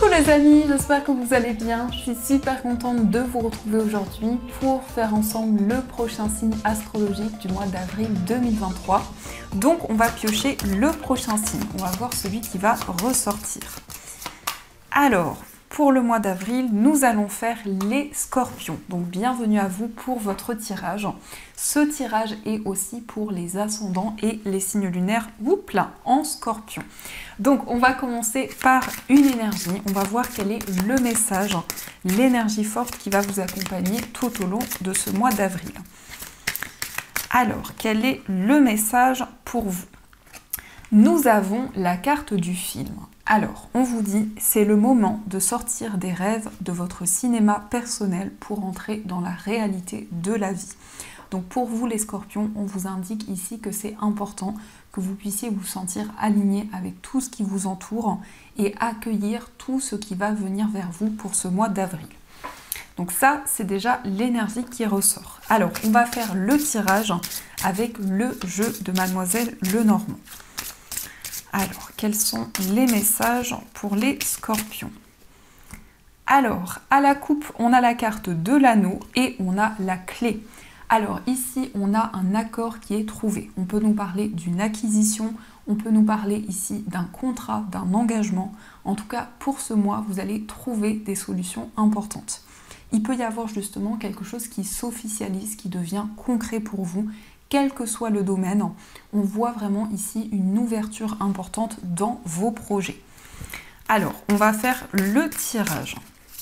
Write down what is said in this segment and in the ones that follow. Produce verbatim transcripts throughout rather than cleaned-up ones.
les amis, j'espère que vous allez bien. Je suis super contente de vous retrouver aujourd'hui pour faire ensemble le prochain signe astrologique du mois d'avril deux mille vingt-trois. Donc on va piocher le prochain signe, on va voir celui qui va ressortir. Alors, pour le mois d'avril, nous allons faire les scorpions. Donc bienvenue à vous pour votre tirage. Ce tirage est aussi pour les ascendants et les signes lunaires ou plein en scorpion. Donc on va commencer par une énergie. On va voir quel est le message, l'énergie forte qui va vous accompagner tout au long de ce mois d'avril. Alors, quel est le message pour vous? Nous avons la carte du film. Alors, on vous dit, c'est le moment de sortir des rêves de votre cinéma personnel pour entrer dans la réalité de la vie. Donc pour vous les scorpions, on vous indique ici que c'est important que vous puissiez vous sentir aligné avec tout ce qui vous entoure et accueillir tout ce qui va venir vers vous pour ce mois d'avril. Donc ça, c'est déjà l'énergie qui ressort. Alors, on va faire le tirage avec le jeu de Mademoiselle Lenormand. Alors, quels sont les messages pour les scorpions? Alors, à la coupe, on a la carte de l'anneau et on a la clé. Alors ici, on a un accord qui est trouvé. On peut nous parler d'une acquisition, on peut nous parler ici d'un contrat, d'un engagement. En tout cas, pour ce mois, vous allez trouver des solutions importantes. Il peut y avoir justement quelque chose qui s'officialise, qui devient concret pour vous, quel que soit le domaine. On voit vraiment ici une ouverture importante dans vos projets. Alors, on va faire le tirage.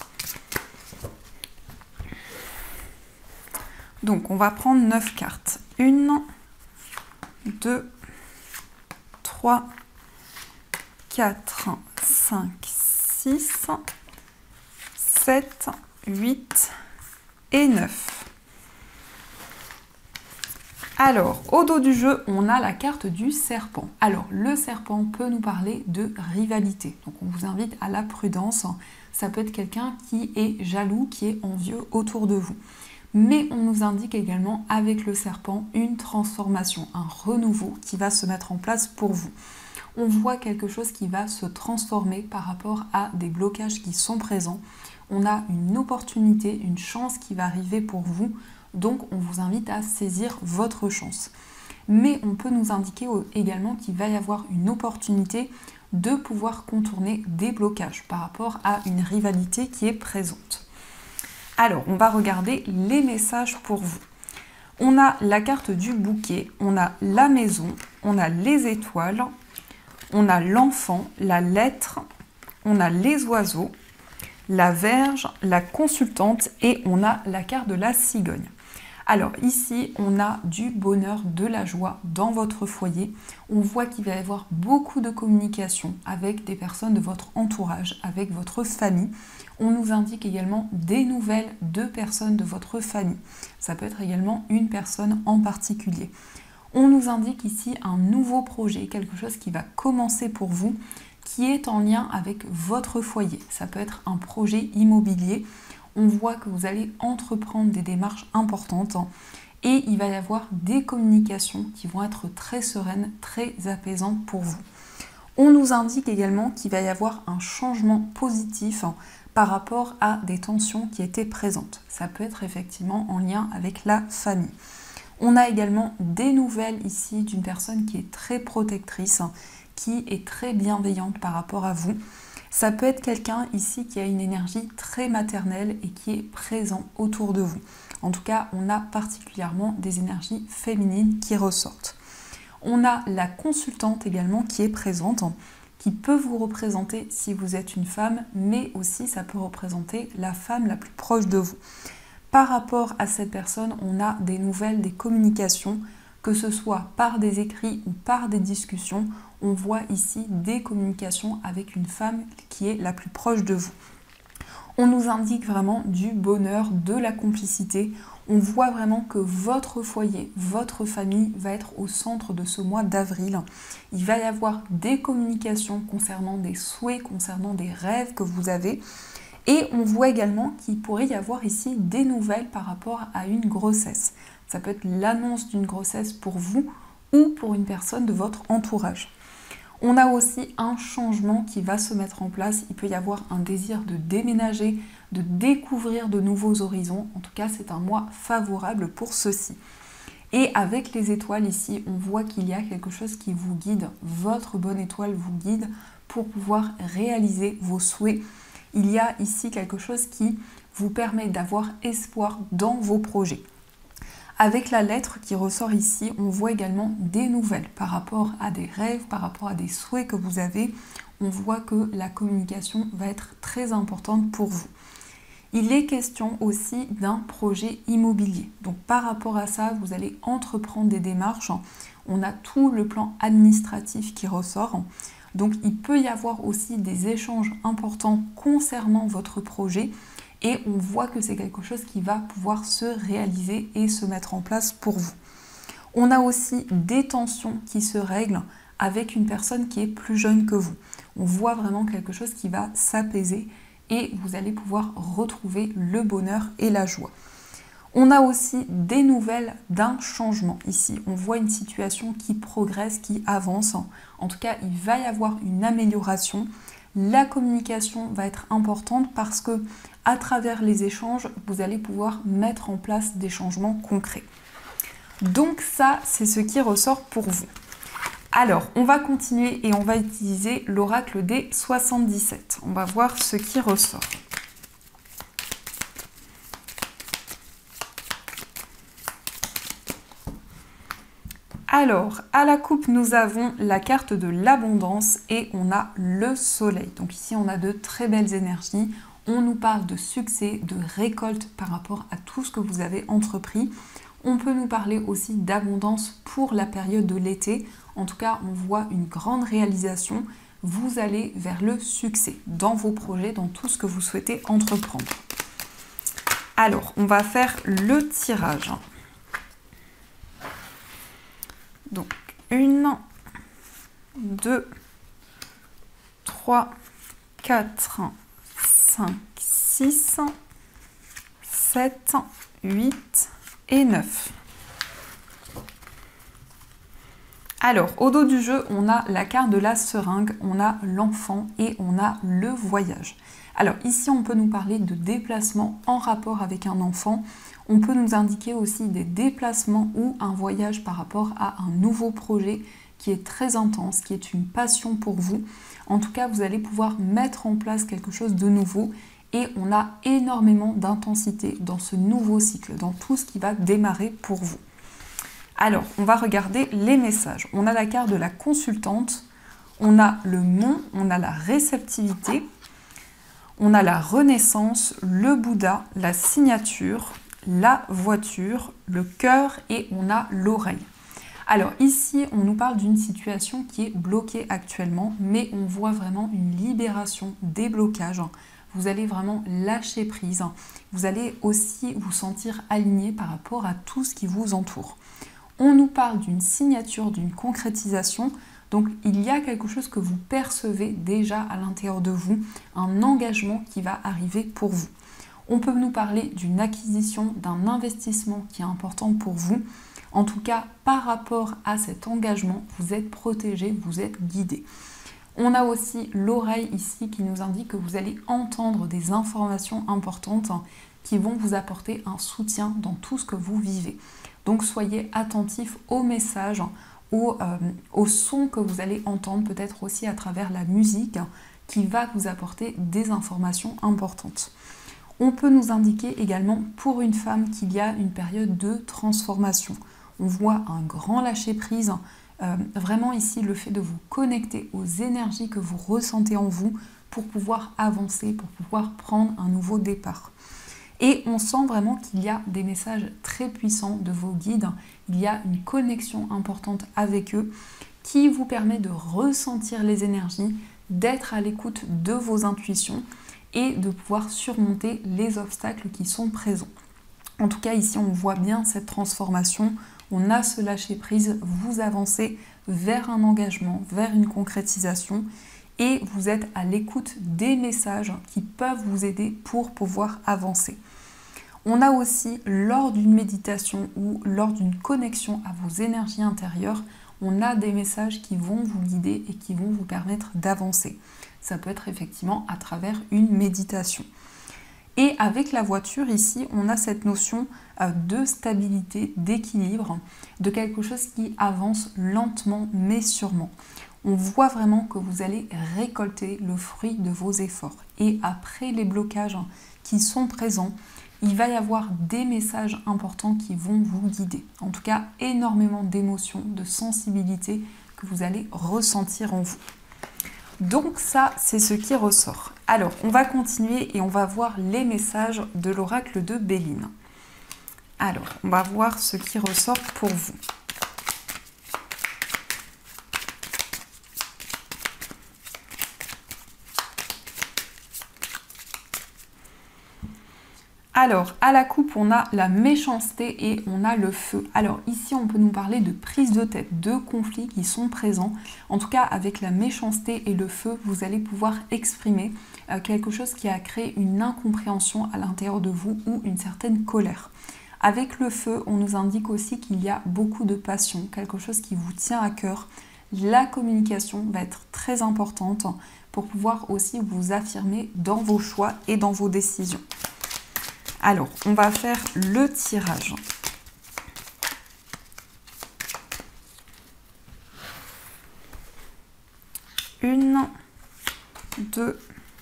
Donc, on va prendre neuf cartes. une, deux, trois, quatre, cinq, six, sept, huit et neuf. Alors, au dos du jeu, on a la carte du serpent. Alors, le serpent peut nous parler de rivalité. Donc, on vous invite à la prudence. Ça peut être quelqu'un qui est jaloux, qui est envieux autour de vous. Mais on nous indique également avec le serpent une transformation, un renouveau qui va se mettre en place pour vous. On voit quelque chose qui va se transformer par rapport à des blocages qui sont présents. On a une opportunité, une chance qui va arriver pour vous. Donc on vous invite à saisir votre chance. Mais on peut nous indiquer également qu'il va y avoir une opportunité de pouvoir contourner des blocages par rapport à une rivalité qui est présente. Alors, on va regarder les messages pour vous. On a la carte du bouquet, on a la maison, on a les étoiles, on a l'enfant, la lettre, on a les oiseaux, la verge, la consultante et on a la carte de la cigogne. Alors ici, on a du bonheur, de la joie dans votre foyer. On voit qu'il va y avoir beaucoup de communication avec des personnes de votre entourage, avec votre famille. On nous indique également des nouvelles de personnes de votre famille. Ça peut être également une personne en particulier. On nous indique ici un nouveau projet, quelque chose qui va commencer pour vous, qui est en lien avec votre foyer. Ça peut être un projet immobilier. On voit que vous allez entreprendre des démarches importantes et il va y avoir des communications qui vont être très sereines, très apaisantes pour vous. On nous indique également qu'il va y avoir un changement positif par rapport à des tensions qui étaient présentes. Ça peut être effectivement en lien avec la famille. On a également des nouvelles ici d'une personne qui est très protectrice, qui est très bienveillante par rapport à vous. Ça peut être quelqu'un ici qui a une énergie très maternelle et qui est présent autour de vous. En tout cas, on a particulièrement des énergies féminines qui ressortent. On a la consultante également qui est présente, qui peut vous représenter si vous êtes une femme, mais aussi ça peut représenter la femme la plus proche de vous. Par rapport à cette personne, on a des nouvelles, des communications, que ce soit par des écrits ou par des discussions. On voit ici des communications avec une femme qui est la plus proche de vous. On nous indique vraiment du bonheur, de la complicité. On voit vraiment que votre foyer, votre famille va être au centre de ce mois d'avril. Il va y avoir des communications concernant des souhaits, concernant des rêves que vous avez. Et on voit également qu'il pourrait y avoir ici des nouvelles par rapport à une grossesse. Ça peut être l'annonce d'une grossesse pour vous ou pour une personne de votre entourage. On a aussi un changement qui va se mettre en place. Il peut y avoir un désir de déménager, de découvrir de nouveaux horizons. En tout cas, c'est un mois favorable pour ceci. Et avec les étoiles ici, on voit qu'il y a quelque chose qui vous guide. Votre bonne étoile vous guide pour pouvoir réaliser vos souhaits. Il y a ici quelque chose qui vous permet d'avoir espoir dans vos projets. Avec la lettre qui ressort ici, on voit également des nouvelles par rapport à des rêves, par rapport à des souhaits que vous avez. On voit que la communication va être très importante pour vous. Il est question aussi d'un projet immobilier. Donc par rapport à ça, vous allez entreprendre des démarches. On a tout le plan administratif qui ressort. Donc il peut y avoir aussi des échanges importants concernant votre projet. Et on voit que c'est quelque chose qui va pouvoir se réaliser et se mettre en place pour vous. On a aussi des tensions qui se règlent avec une personne qui est plus jeune que vous. On voit vraiment quelque chose qui va s'apaiser et vous allez pouvoir retrouver le bonheur et la joie. On a aussi des nouvelles d'un changement ici. On voit une situation qui progresse, qui avance. En tout cas, il va y avoir une amélioration. La communication va être importante parce que à travers les échanges, vous allez pouvoir mettre en place des changements concrets. Donc ça, c'est ce qui ressort pour vous. Alors, on va continuer et on va utiliser l'oracle des soixante-dix-sept. On va voir ce qui ressort. Alors, à la coupe, nous avons la carte de l'abondance et on a le soleil. Donc ici, on a de très belles énergies. On nous parle de succès, de récolte par rapport à tout ce que vous avez entrepris. On peut nous parler aussi d'abondance pour la période de l'été. En tout cas, on voit une grande réalisation. Vous allez vers le succès dans vos projets, dans tout ce que vous souhaitez entreprendre. Alors, on va faire le tirage. Donc, une, deux, trois, quatre, cinq, six, sept, huit et neuf. Alors, au dos du jeu, on a la carte de la seringue, on a l'enfant et on a le voyage. Alors ici, on peut nous parler de déplacements en rapport avec un enfant. On peut nous indiquer aussi des déplacements ou un voyage par rapport à un nouveau projet qui est très intense, qui est une passion pour vous. En tout cas, vous allez pouvoir mettre en place quelque chose de nouveau et on a énormément d'intensité dans ce nouveau cycle, dans tout ce qui va démarrer pour vous. Alors, on va regarder les messages. On a la carte de la consultante, on a le mont, on a la réceptivité, on a la renaissance, le Bouddha, la signature, la voiture, le cœur et on a l'oreille. Alors ici, on nous parle d'une situation qui est bloquée actuellement, mais on voit vraiment une libération des blocages. Vous allez vraiment lâcher prise. Vous allez aussi vous sentir aligné par rapport à tout ce qui vous entoure. On nous parle d'une signature, d'une concrétisation. Donc il y a quelque chose que vous percevez déjà à l'intérieur de vous, un engagement qui va arriver pour vous. On peut nous parler d'une acquisition, d'un investissement qui est important pour vous. En tout cas, par rapport à cet engagement, vous êtes protégé, vous êtes guidé. On a aussi l'oreille ici qui nous indique que vous allez entendre des informations importantes qui vont vous apporter un soutien dans tout ce que vous vivez. Donc soyez attentifs aux messages, Au, euh, au son que vous allez entendre, peut-être aussi à travers la musique, qui va vous apporter des informations importantes. On peut nous indiquer également pour une femme qu'il y a une période de transformation. On voit un grand lâcher-prise, euh, vraiment ici le fait de vous connecter aux énergies que vous ressentez en vous pour pouvoir avancer, pour pouvoir prendre un nouveau départ. Et on sent vraiment qu'il y a des messages très puissants de vos guides. Il y a une connexion importante avec eux qui vous permet de ressentir les énergies, d'être à l'écoute de vos intuitions et de pouvoir surmonter les obstacles qui sont présents. En tout cas, ici, on voit bien cette transformation. On a ce lâcher-prise, vous avancez vers un engagement, vers une concrétisation et vous êtes à l'écoute des messages qui peuvent vous aider pour pouvoir avancer. On a aussi, lors d'une méditation ou lors d'une connexion à vos énergies intérieures, on a des messages qui vont vous guider et qui vont vous permettre d'avancer. Ça peut être effectivement à travers une méditation. Et avec la voiture, ici, on a cette notion de stabilité, d'équilibre, de quelque chose qui avance lentement mais sûrement. On voit vraiment que vous allez récolter le fruit de vos efforts. Et après les blocages qui sont présents, il va y avoir des messages importants qui vont vous guider. En tout cas, énormément d'émotions, de sensibilité que vous allez ressentir en vous. Donc ça, c'est ce qui ressort. Alors, on va continuer et on va voir les messages de l'oracle de Béline. Alors, on va voir ce qui ressort pour vous. Alors, à la coupe, on a la méchanceté et on a le feu. Alors ici, on peut nous parler de prise de tête, de conflits qui sont présents. En tout cas, avec la méchanceté et le feu, vous allez pouvoir exprimer euh, quelque chose qui a créé une incompréhension à l'intérieur de vous ou une certaine colère. Avec le feu, on nous indique aussi qu'il y a beaucoup de passion, quelque chose qui vous tient à cœur. La communication va être très importante pour pouvoir aussi vous affirmer dans vos choix et dans vos décisions. Alors, on va faire le tirage. Une, deux,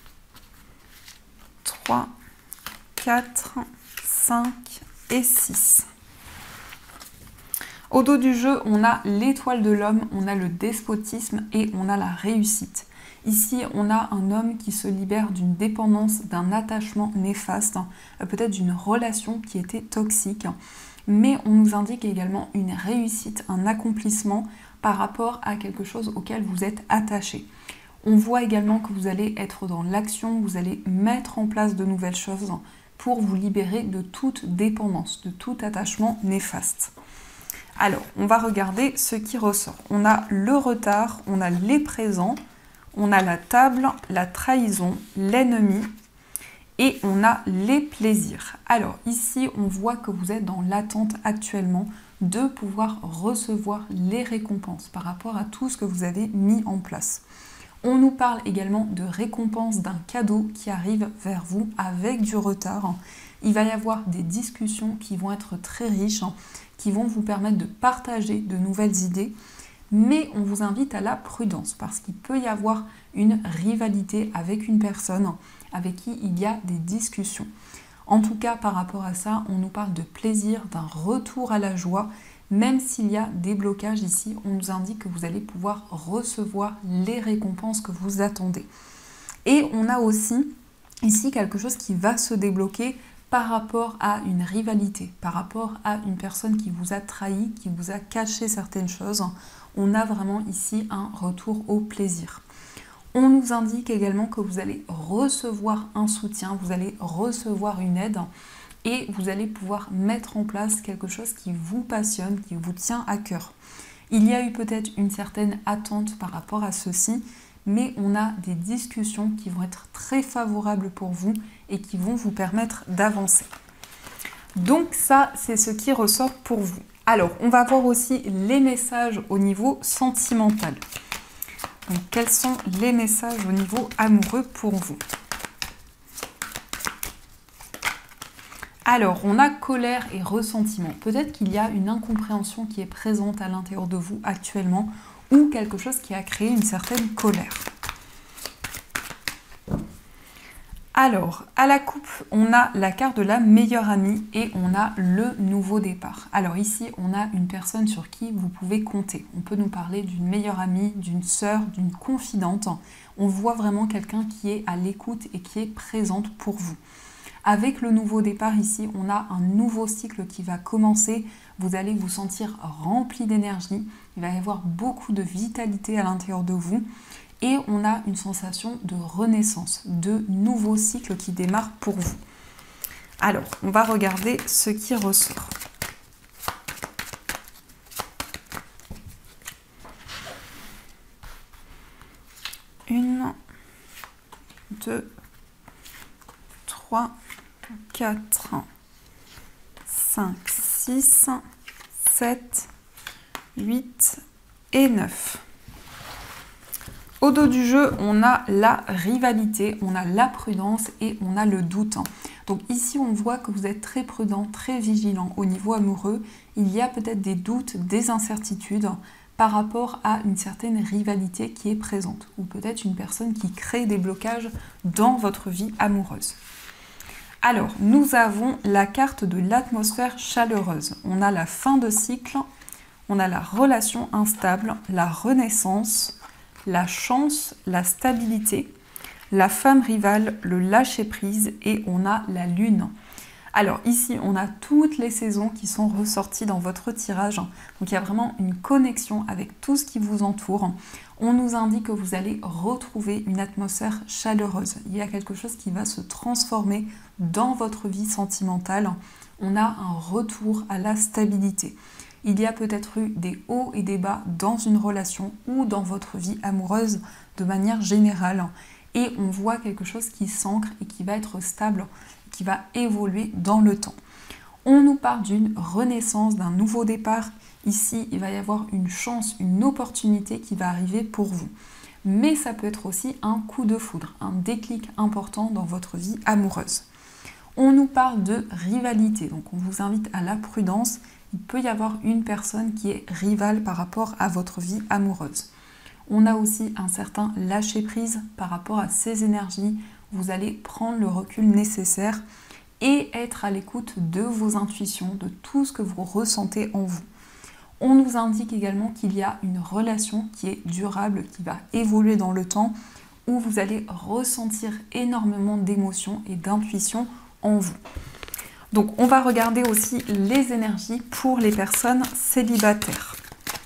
trois, quatre, cinq et six. Au dos du jeu, on a l'étoile de l'homme, on a le despotisme et on a la réussite. Ici, on a un homme qui se libère d'une dépendance, d'un attachement néfaste, peut-être d'une relation qui était toxique. Mais on nous indique également une réussite, un accomplissement par rapport à quelque chose auquel vous êtes attaché. On voit également que vous allez être dans l'action, vous allez mettre en place de nouvelles choses pour vous libérer de toute dépendance, de tout attachement néfaste. Alors, on va regarder ce qui ressort. On a le retard, on a les présents, on a la table, la trahison, l'ennemi et on a les plaisirs. Alors ici, on voit que vous êtes dans l'attente actuellement de pouvoir recevoir les récompenses par rapport à tout ce que vous avez mis en place. On nous parle également de récompense d'un cadeau qui arrive vers vous avec du retard. Il va y avoir des discussions qui vont être très riches, qui vont vous permettre de partager de nouvelles idées. Mais on vous invite à la prudence parce qu'il peut y avoir une rivalité avec une personne avec qui il y a des discussions. En tout cas, par rapport à ça, on nous parle de plaisir, d'un retour à la joie. Même s'il y a des blocages ici, on nous indique que vous allez pouvoir recevoir les récompenses que vous attendez. Et on a aussi ici quelque chose qui va se débloquer par rapport à une rivalité, par rapport à une personne qui vous a trahi, qui vous a caché certaines choses. On a vraiment ici un retour au plaisir. On nous indique également que vous allez recevoir un soutien, vous allez recevoir une aide et vous allez pouvoir mettre en place quelque chose qui vous passionne, qui vous tient à cœur. Il y a eu peut-être une certaine attente par rapport à ceci, mais on a des discussions qui vont être très favorables pour vous et qui vont vous permettre d'avancer. Donc ça, c'est ce qui ressort pour vous. Alors, on va voir aussi les messages au niveau sentimental. Donc, quels sont les messages au niveau amoureux pour vous? Alors, on a colère et ressentiment. Peut-être qu'il y a une incompréhension qui est présente à l'intérieur de vous actuellement ou quelque chose qui a créé une certaine colère. Alors, à la coupe, on a la carte de la meilleure amie et on a le nouveau départ. Alors ici, on a une personne sur qui vous pouvez compter. On peut nous parler d'une meilleure amie, d'une sœur, d'une confidente. On voit vraiment quelqu'un qui est à l'écoute et qui est présente pour vous. Avec le nouveau départ ici, on a un nouveau cycle qui va commencer. Vous allez vous sentir rempli d'énergie. Il va y avoir beaucoup de vitalité à l'intérieur de vous. Et on a une sensation de renaissance, de nouveau cycle qui démarre pour vous. Alors, on va regarder ce qui ressort. Une, deux, trois, quatre, cinq, six, sept, huit et neuf. Au dos du jeu, on a la rivalité, on a la prudence et on a le doute. Donc ici, on voit que vous êtes très prudent, très vigilant au niveau amoureux. Il y a peut-être des doutes, des incertitudes par rapport à une certaine rivalité qui est présente. Ou peut-être une personne qui crée des blocages dans votre vie amoureuse. Alors, nous avons la carte de l'atmosphère chaleureuse. On a la fin de cycle, on a la relation instable, la renaissance, la chance, la stabilité, la femme rivale, le lâcher-prise et on a la lune. Alors ici, on a toutes les saisons qui sont ressorties dans votre tirage. Donc il y a vraiment une connexion avec tout ce qui vous entoure. On nous indique que vous allez retrouver une atmosphère chaleureuse. Il y a quelque chose qui va se transformer dans votre vie sentimentale. On a un retour à la stabilité. Il y a peut-être eu des hauts et des bas dans une relation ou dans votre vie amoureuse de manière générale. Et on voit quelque chose qui s'ancre et qui va être stable, qui va évoluer dans le temps. On nous parle d'une renaissance, d'un nouveau départ. Ici, il va y avoir une chance, une opportunité qui va arriver pour vous. Mais ça peut être aussi un coup de foudre, un déclic important dans votre vie amoureuse. On nous parle de rivalité, donc on vous invite à la prudence. Il peut y avoir une personne qui est rivale par rapport à votre vie amoureuse. On a aussi un certain lâcher-prise par rapport à ces énergies. Vous allez prendre le recul nécessaire et être à l'écoute de vos intuitions, de tout ce que vous ressentez en vous. On nous indique également qu'il y a une relation qui est durable, qui va évoluer dans le temps, où vous allez ressentir énormément d'émotions et d'intuitions en vous. Donc on va regarder aussi les énergies pour les personnes célibataires.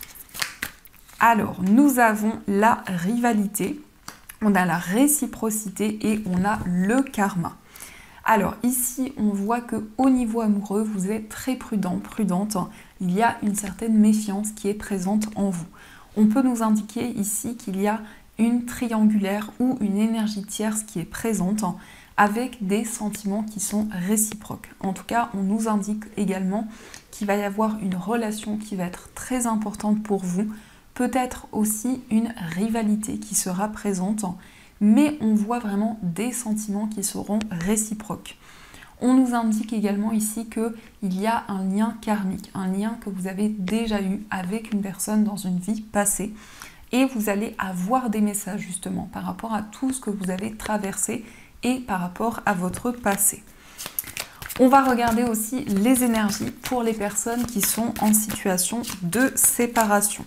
Alors, nous avons la rivalité, on a la réciprocité et on a le karma. Alors ici, on voit qu'au niveau amoureux, vous êtes très prudent, prudente. Il y a une certaine méfiance qui est présente en vous. On peut nous indiquer ici qu'il y a une triangulaire ou une énergie tierce qui est présente avec des sentiments qui sont réciproques. En tout cas, on nous indique également qu'il va y avoir une relation qui va être très importante pour vous. Peut-être aussi une rivalité qui sera présente, mais on voit vraiment des sentiments qui seront réciproques. On nous indique également ici qu'il y a un lien karmique, un lien que vous avez déjà eu avec une personne dans une vie passée, et vous allez avoir des messages justement par rapport à tout ce que vous avez traversé et par rapport à votre passé. On va regarder aussi les énergies pour les personnes qui sont en situation de séparation.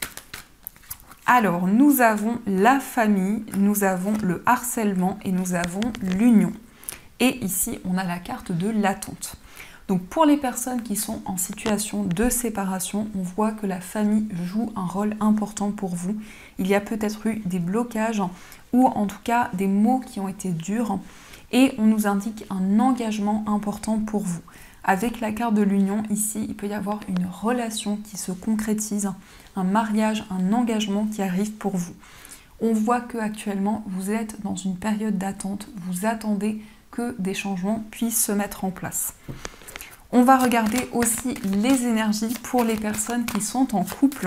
Alors, nous avons la famille, nous avons le harcèlement et nous avons l'union. Et ici, on a la carte de l'attente. Donc, pour les personnes qui sont en situation de séparation, on voit que la famille joue un rôle important pour vous. Il y a peut-être eu des blocages ou en tout cas des mots qui ont été durs. Et on nous indique un engagement important pour vous. Avec la carte de l'union, ici, il peut y avoir une relation qui se concrétise, un mariage, un engagement qui arrive pour vous. On voit qu'actuellement, vous êtes dans une période d'attente, vous attendez que des changements puissent se mettre en place. On va regarder aussi les énergies pour les personnes qui sont en couple.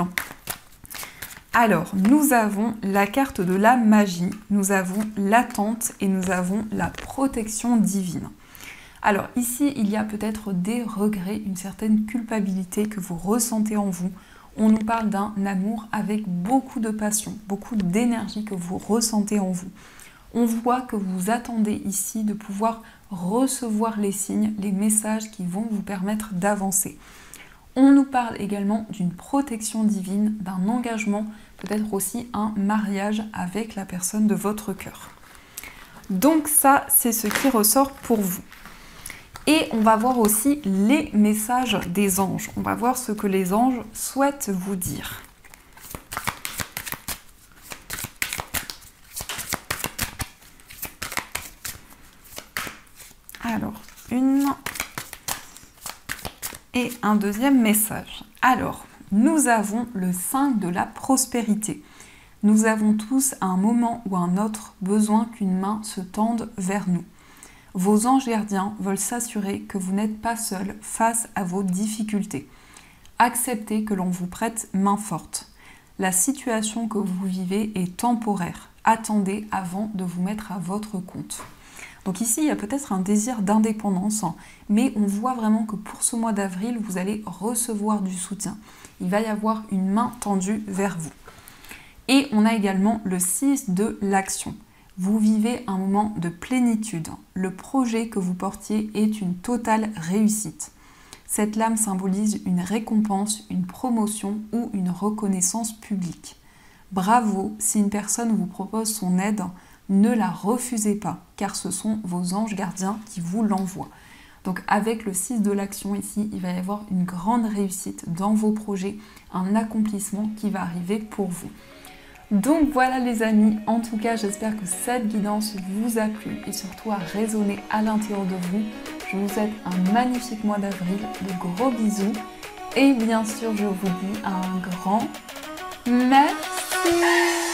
Alors, nous avons la carte de la magie, nous avons l'attente et nous avons la protection divine. Alors ici, il y a peut-être des regrets, une certaine culpabilité que vous ressentez en vous. On nous parle d'un amour avec beaucoup de passion, beaucoup d'énergie que vous ressentez en vous. On voit que vous attendez ici de pouvoir recevoir les signes, les messages qui vont vous permettre d'avancer. On nous parle également d'une protection divine, d'un engagement, peut-être aussi un mariage avec la personne de votre cœur. Donc ça, c'est ce qui ressort pour vous. Et on va voir aussi les messages des anges. On va voir ce que les anges souhaitent vous dire. Alors, une et un deuxième message. Alors, nous avons le cinq de la prospérité. Nous avons tous à un moment ou un autre besoin qu'une main se tende vers nous. Vos anges gardiens veulent s'assurer que vous n'êtes pas seul face à vos difficultés. Acceptez que l'on vous prête main forte. La situation que vous vivez est temporaire. Attendez avant de vous mettre à votre compte. Donc ici, il y a peut-être un désir d'indépendance, mais on voit vraiment que pour ce mois d'avril, vous allez recevoir du soutien. Il va y avoir une main tendue vers vous. Et on a également le six de l'action. Vous vivez un moment de plénitude. Le projet que vous portiez est une totale réussite. Cette lame symbolise une récompense, une promotion ou une reconnaissance publique. Bravo, si une personne vous propose son aide, ne la refusez pas, car ce sont vos anges gardiens qui vous l'envoient. Donc avec le six de l'action ici, il va y avoir une grande réussite dans vos projets, un accomplissement qui va arriver pour vous. Donc voilà les amis, en tout cas j'espère que cette guidance vous a plu et surtout a résonné à l'intérieur de vous. Je vous souhaite un magnifique mois d'avril, de gros bisous et bien sûr je vous dis un grand merci.